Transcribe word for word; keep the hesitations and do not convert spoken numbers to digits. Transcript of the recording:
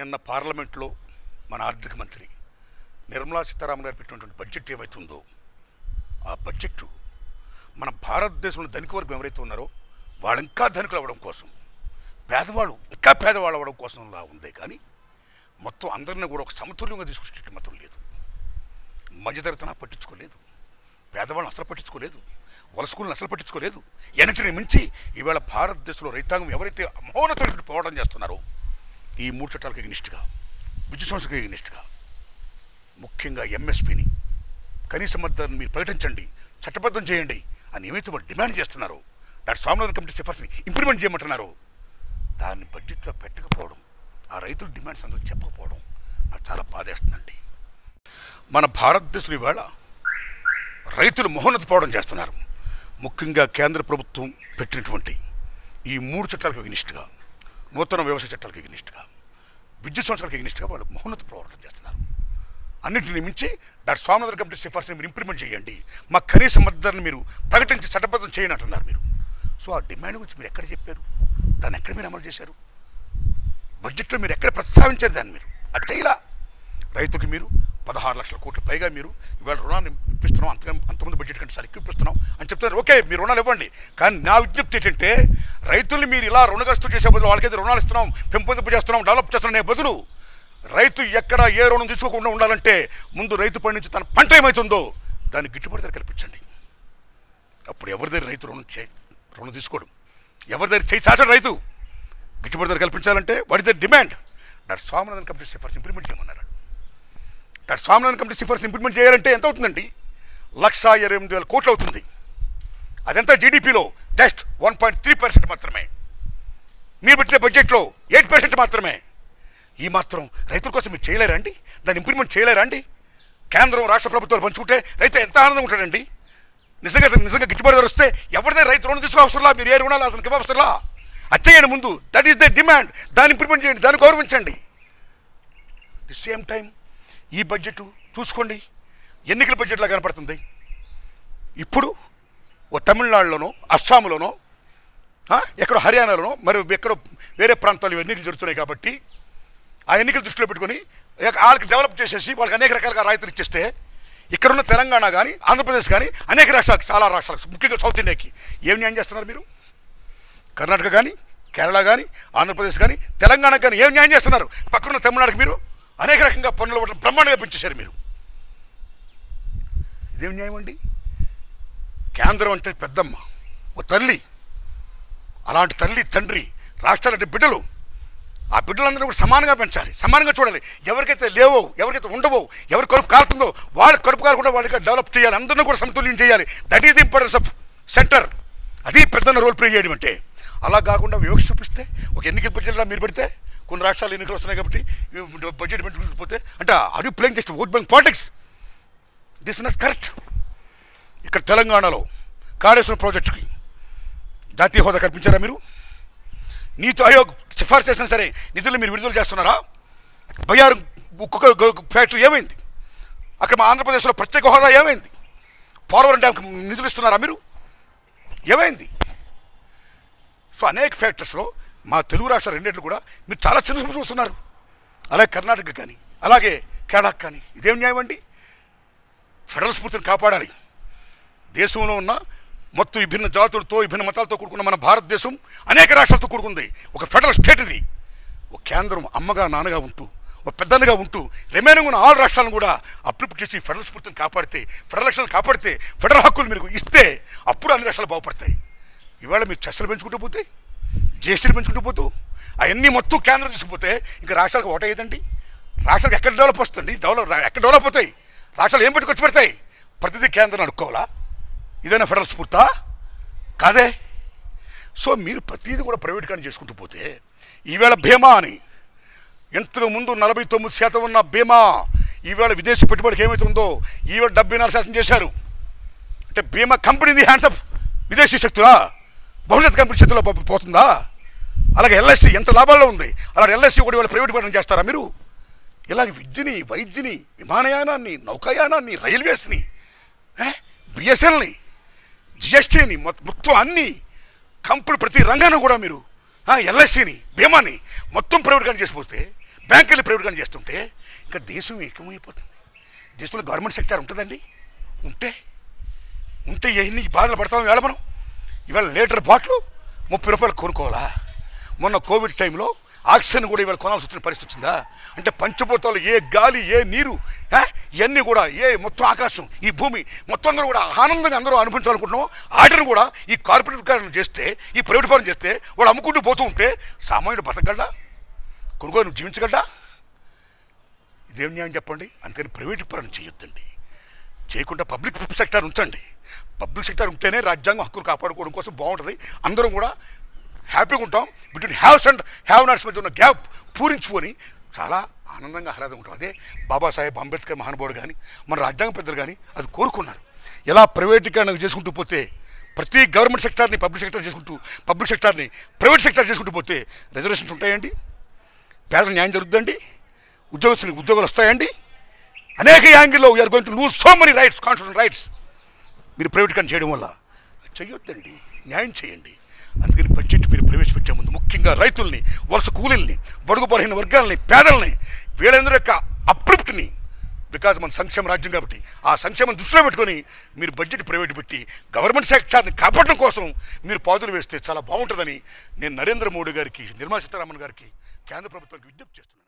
నిన్న పార్లమెంట్లో మన ఆర్థిక మంత్రి నిర్మలా సీతారామన్ గారు పెట్టినటువంటి బడ్జెట్ ఏమైతుందో ఆ బడ్జెట్ మన భారతదేశంలో ధనిక వర్గం ఎవరైతే ఉన్నారో వాళ్ళు ఇంకా ధనికులు అవ్వడం కోసం, పేదవాళ్ళు ఇంకా పేదవాళ్ళు అవ్వడం కోసంలా ఉంది. కానీ మొత్తం అందరినీ కూడా ఒక సమతుల్యంగా తీసుకొచ్చేటట్టు మాత్రం లేదు. మధ్యతరగతిన పట్టించుకోలేదు, పేదవాళ్ళని అసలు పట్టించుకోలేదు, వలసకులను అసలు పట్టించుకోలేదు. ఎన్నిటిని మించి ఈవేళ భారతదేశంలో రైతాంగం ఎవరైతే మహోన్నతమైనటువంటి పోరాటం చేస్తున్నారో ఈ మూడు చట్టాలకు ఎగ్నిస్ట్గా, విద్యుత్ సంస్థకు ఎగ్నిస్ట్గా, ముఖ్యంగా ఎంఎస్పీని కనీస మద్దతును మీరు ప్రకటించండి, చట్టబద్ధం చేయండి అని ఏమైతే వాళ్ళు డిమాండ్ చేస్తున్నారో, డాక్టర్ స్వామినాథన్ కమిటీ సిఫార్సుని ఇంప్లిమెంట్ చేయమంటున్నారో దాన్ని బడ్జెట్లో పెట్టకపోవడం, ఆ రైతుల డిమాండ్స్ అందరూ చెప్పకపోవడం నాకు చాలా బాధేస్తుందండి. మన భారతదేశంలో ఇవాళ రైతులు మహోన్నత పోవడం చేస్తున్నారు. ముఖ్యంగా కేంద్ర ప్రభుత్వం పెట్టినటువంటి ఈ మూడు చట్టాలకు ఎగ్నిస్ట్గా, నూతన వ్యవసాయ చట్టాలకు ఎగ్నిస్ట్గా, విద్యుత్ సంస్థలకు ఎగ్నిస్ట్గా వాళ్ళు మహోన్నత పోరాటం చేస్తున్నారు. అన్నింటిని మించి డాక్టర్ స్వామినాథన్ కమిటీ సిఫార్సుని మీరు ఇంప్లిమెంట్ చేయండి, మా కనీస మద్దతును మీరు ప్రకటించి చట్టబద్ధం చేయండి అంటున్నారు మీరు. సో ఆ డిమాండ్ గురించి మీరు ఎక్కడ చెప్పారు? దాన్ని ఎక్కడ మీరు అమలు చేశారు? బడ్జెట్లో మీరు ఎక్కడ ప్రస్తావించారు దాన్ని? మీరు అది చేయలా. రైతుకి మీరు పదహారు లక్షల కోట్ల పైగా మీరు ఇవాళ రుణాన్ని ఇప్పిస్తున్నాం, అంతగా అంతకుముందు బడ్జెట్ కంటే చాలా ఎక్కువ ఇప్పిస్తున్నాం అని చెప్తున్నారు. ఓకే, మీరు రుణాలు ఇవ్వండి. కానీ నా విజ్ఞప్తి ఏంటంటే రైతుల్ని మీరు ఇలా రుణగ్రస్తు చేసే బదులు వాళ్ళకైతే రుణాలు ఇస్తున్నాం, పెంపొందింపు చేస్తున్నాం, డెవలప్ చేస్తున్నాం అనే బదులు రైతు ఎక్కడ ఏ రుణం తీసుకోకుండా ఉండాలంటే ముందు రైతు పండించి తన పంట ఏమవుతుందో దాన్ని గిట్టుబాటు ధర కల్పించండి. అప్పుడు ఎవరి దగ్గర రైతు రుణం చే రుణం తీసుకోవడం, ఎవరి దగ్గర చేయి చాచడు రైతు. గిట్టుబాటు ధర కల్పించాలంటే వాడి దగ్గర డిమాండ్. డాక్టర్ స్వామినాథన్ కమిటీ సిఫార్సు ఇంప్లిమెంట్ చేయమన్నారు. డాక్టర్ స్వామినాథన్ కమిటీ సిఫార్సు ఇంప్లిమెంట్ చేయాలంటే ఎంత అవుతుందండి? లక్ష ఇరవై ఎనిమిది వేల కోట్లు అవుతుంది. అదంతా జీడిపిలో just one point three percent మాత్రమే. మీరు పెట్టిన బడ్జెట్లో ఎయిట్ పర్సెంట్ మాత్రమే. ఈ మాత్రం రైతుల కోసం మీరు చేయలేరా అండి? దాన్ని ఇంప్లిమెంట్ చేయలేరా అండి? కేంద్రం రాష్ట్ర ప్రభుత్వాలు పంచుకుంటే రైతు ఎంత ఆనందంగా ఉంటాడండి. నిజంగా నిజంగా గిట్టుబాటు ధర వస్తే ఎవరిదే రైతు రుణం తీసుకో అవసరంలా, మీరు ఏ రుణాలు అసలు ఇవ్వ అవసరంలా. అది చేయండి ముందు. That is the demand. దాన్ని ఇంప్లిమెంట్ చేయండి, దాన్ని గౌరవించండి. ది సేమ్ టైం ఈ బడ్జెట్ చూసుకోండి, ఎన్నికల బడ్జెట్లా కనపడుతుంది. ఇప్పుడు ఓ తమిళనాడులోనో, అస్సాంలోనో, ఎక్కడో హర్యానాలోనో, మరి ఎక్కడో వేరే ప్రాంతాల్లో ఎన్నికలు జరుగుతున్నాయి కాబట్టి ఆ ఎన్నికలు దృష్టిలో పెట్టుకొని వాళ్ళకి డెవలప్ చేసేసి వాళ్ళకి అనేక రకాలుగా రాయితీలు ఇచ్చేస్తే ఇక్కడున్న తెలంగాణ కానీ ఆంధ్రప్రదేశ్ కానీ అనేక రాష్ట్రాలకు, చాలా రాష్ట్రాలకు, ముఖ్యంగా సౌత్ ఇండియాకి ఏం న్యాయం చేస్తున్నారు మీరు? కర్ణాటక కానీ, కేరళ కానీ, ఆంధ్రప్రదేశ్ కానీ, తెలంగాణ కానీ ఏం న్యాయం చేస్తున్నారు? పక్కనున్న తమిళనాడుకి మీరు అనేక రకంగా పన్నులు ఇవ్వడం బ్రహ్మాండంగా పెంచేశారు మీరు. ఇదేం న్యాయం అండి? కేంద్రం అంటే పెద్దమ్మ, ఓ తల్లి. అలాంటి తల్లి తండ్రి రాష్ట్రాలంటే బిడ్డలు. ఆ బిడ్డలందరూ కూడా సమానంగా పెంచాలి, సమానంగా చూడాలి. ఎవరికైతే లేవో, ఎవరికైతే ఉండవో, ఎవరి కడుపు కాలుతుందో వాళ్ళకి కడుపు కాలకుండా వాళ్ళకి డెవలప్ చేయాలి, అందరినీ కూడా సమతుల్యం చేయాలి. That is the importance of centre. అది పెద్దన్న రోల్ ప్లే చేయడం అంటే. అలా కాకుండా వివక్ష చూపిస్తే ఒక ఎన్నికల బడ్జెట్లో మీరు పెడితే కొన్ని రాష్ట్రాలు ఎన్నికలు వస్తున్నాయి కాబట్టి బడ్జెట్ పెంచుకుంటూ అంటే are you playing just vote bank politics? This not correct. ఇక్కడ తెలంగాణలో కాళేశ్వరం ప్రాజెక్టుకి జాతీయ హోదా కల్పించారా మీరు? నీతి ఆయోగ్ సిఫార్సు చేసినా సరే నిధులు మీరు విడుదల చేస్తున్నారా? బయ్యారు ఉక్కు ఫ్యాక్టరీ ఏమైంది? అక్కడ మా ఆంధ్రప్రదేశ్లో ప్రత్యేక హోదా ఏమైంది? పోలవరం డ్యామ్కి నిధులు ఇస్తున్నారా మీరు? ఏమైంది? సో అనేక ఫ్యాక్టర్స్లో మా తెలుగు రాష్ట్రాలు రెండింటిలో కూడా మీరు చాలా చిన్న చూపు చూస్తున్నారు. అలాగే కర్ణాటక కానీ, అలాగే కేరళకు కానీ. ఇదేం న్యాయం అండి? ఫెడరల్ స్ఫూర్తిని కాపాడాలి. దేశంలో ఉన్న మొత్తం విభిన్న జాతులతో, విభిన్న మతాలతో కూడుకున్న మన భారతదేశం అనేక రాష్ట్రాలతో కూడుకుంది. ఒక ఫెడరల్ స్టేట్ ఇది. ఒక కేంద్రం అమ్మగా నాన్నగా ఉంటూ, ఒక పెద్దన్నగా ఉంటూ రిమైనింగ్ ఉన్న ఆరు రాష్ట్రాలను కూడా అప్రూవ్ చేసి ఫెడరల్ స్ఫూర్తిని కాపాడితే, ఫెడరల్ లక్షణాలు కాపాడితే, ఫెడరల్ హక్కులు మీరు ఇస్తే అప్పుడు అన్ని రాష్ట్రాలు బాగుపడతాయి. ఇవాళ మీరు చర్చలు పెంచుకుంటూ పోతే, జిఎస్టీలు పెంచుకుంటూ పోతూ అవన్నీ మొత్తం కేంద్రం తీసుకుపోతే ఇంకా రాష్ట్రాలకు ఓట అయ్యేదండి. రాష్ట్రాలకు ఎక్కడ డెవలప్ వస్తుంది? డెవలప్ ఎక్కడ డెవలప్ అవుతాయి? రాష్ట్రాలు ఏం పెట్టుకొచ్చి పెడతాయి? ప్రతిదీ కేంద్రం అనుకోవాలా? ఇదైనా ఫెడరల్ స్ఫూర్తా? కాదే. సో మీరు ప్రతిదీ కూడా ప్రైవేటీకరణ చేసుకుంటూ పోతే ఈవేళ బీమా అని ఎంతకు ముందు నలభై తొమ్మిది శాతం ఉన్న బీమా ఈవేళ విదేశీ పెట్టుబడికి ఏమవుతుందో ఈవేళ డెబ్బై నాలుగు శాతం చేశారు. అంటే బీమా కంపెనీ ది హ్యాండ్స్ ఆఫ్ విదేశీ శక్తులా, బహుళజాతి కంపెనీ చేతుల్లో పోతుందా? అలాగే ఎల్ఐసి ఎంత లాభాల్లో ఉంది, అలాగే ఎల్ఐసి ఒకటి వాళ్ళు ప్రైవేటీకరణ చేస్తారా మీరు? ఇలాగ విద్యని, వైద్యని, విమానయానాన్ని, నౌకాయానాన్ని, రైల్వేస్ని, బిఎస్ఎల్ని, జిఎస్టీని మొత్తం అన్ని కంపెనీ ప్రతి రంగాన్ని కూడా మీరు ఎల్ఐసిని, బీమాని మొత్తం ప్రైవేటీకరణ చేసిపోతే బ్యాంకులు ప్రైవేట్గా చేస్తుంటే ఇంకా దేశం ఏకమైపోతుంది. దేశంలో గవర్నమెంట్ సెక్టార్ ఉంటుందండి? ఉంటే ఉంటే ఎన్ని బాధలు పడతాం ఇవాళ మనం. ఇవాళ లీటర్ బాటిల్ ముప్పై రూపాయలు కొనుక్కోవాలా? మొన్న కోవిడ్ టైంలో ఆక్సిజన్ కూడా ఇవాళ కొనాల్సి వచ్చిన పరిస్థితి వచ్చిందా? అంటే పంచభూతాలు, ఏ గాలి, ఏ నీరు, ఇవన్నీ కూడా, ఏ మొత్తం ఆకాశం, ఈ భూమి మొత్తం అందరూ కూడా ఆనందంగా అందరూ అనుభవించాలనుకుంటున్నాం. ఆటను కూడా ఈ కార్పొరేట్ కారణం చేస్తే, ఈ ప్రైవేట్ ఫారం చేస్తే వాడు అమ్ముకుంటూ పోతూ ఉంటే సామాన్యుడు బతకగలడా? కొనుగోలు నువ్వు జీవించగలడా? ఇదేం న్యాయం చెప్పండి? అందుకని ప్రైవేట్ పరం చేయొద్దండి. చేయకుండా పబ్లిక్ సెక్టార్ ఉంచండి. పబ్లిక్ సెక్టార్ ఉంటేనే రాజ్యాంగం హక్కులు కాపాడుకోవడం కోసం బాగుంటుంది. అందరం కూడా హ్యాపీగా ఉంటాం. Between haves and have nots మధ్య ఉన్న గ్యాప్ పూరించుకొని చాలా ఆనందంగా ఆహ్లాదంగా ఉంటాం. అదే బాబాసాహెబ్ అంబేద్కర్ మహానుభావుడు కానీ మన రాజ్యాంగ పెద్దలు కానీ అది కోరుకున్నారు. ఎలా ప్రైవేటీకరణ చేసుకుంటూ పోతే, ప్రతి గవర్నమెంట్ సెక్టార్ని పబ్లిక్ సెక్టార్ చేసుకుంటూ, పబ్లిక్ సెక్టార్ని ప్రైవేట్ సెక్టార్ చేసుకుంటూ పోతే రిజర్వేషన్స్ ఉంటాయండి, పేదల న్యాయం జరుగుతుందండి, ఉద్యోగస్తులకు ఉద్యోగాలు వస్తాయండి. అనేక యాంగిల్లో we are going to lose so many rights, constitutional rights. మీరు ప్రైవేటీకరణ చేయడం వల్ల చెయ్యొద్దండి, న్యాయం చేయండి. అందుకని బడ్జెట్ మీరు ప్రవేశపెట్టే ముందు ముఖ్యంగా రైతుల్ని, వలస కూలీల్ని, బడుగు బలహీన వర్గాలని, పేదల్ని, వీళ్ళందరి యొక్క అప్రిప్ట్ని, బికాజ్ మన సంక్షేమ రాజ్యం కాబట్టి ఆ సంక్షేమం దృష్టిలో పెట్టుకొని మీరు బడ్జెట్ ప్రైవేట్ పెట్టి గవర్నమెంట్ సెక్టార్ని కాపాడడం కోసం మీరు పాదులు వేస్తే చాలా బాగుంటుందని నేను నరేంద్ర మోడీ గారికి, నిర్మలా సీతారామన్ గారికి, కేంద్ర ప్రభుత్వానికి విజ్ఞప్తి చేస్తున్నాను.